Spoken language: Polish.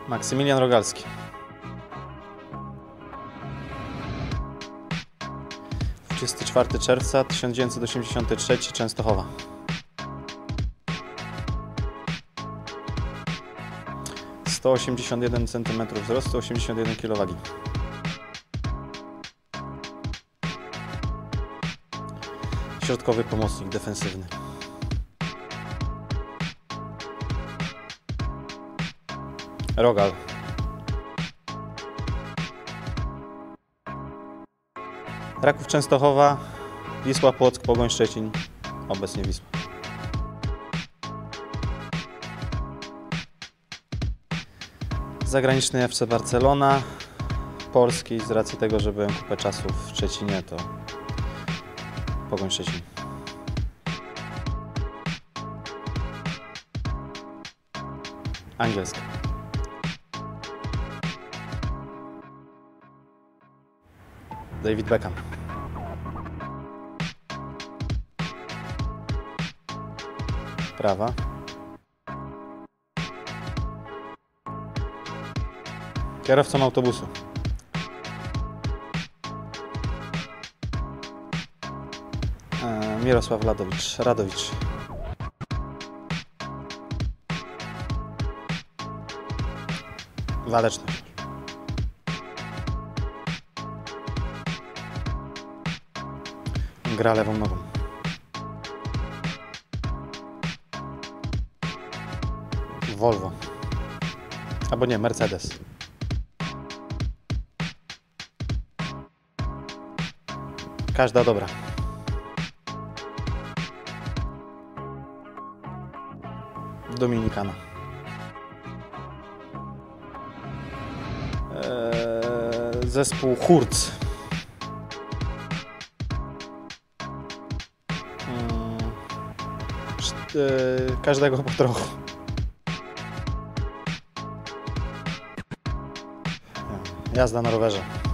Maksymilian Rogalski. Dwudziesty 4 czerwca 1983, Częstochowa. 181 cm wzrostu, 81 kg wagi. Środkowy pomocnik defensywny. Rogal. Raków Częstochowa, Wisła Płock, Pogoń Szczecin, obecnie Wisła. Zagraniczny FC Barcelona, polski z racji tego, że byłem kupę czasu w Szczecinie, to Pogoń Szczecin. Angielska. David Beckham. Prawa. Kierowcą autobusu. Mirosław Radowicz. Waleczność. Gra lewą nogą. Volvo. Albo nie, Mercedes. Każda dobra. Dominikana. Zespół Hurc. Każdego po trochu. Jazda na rowerze.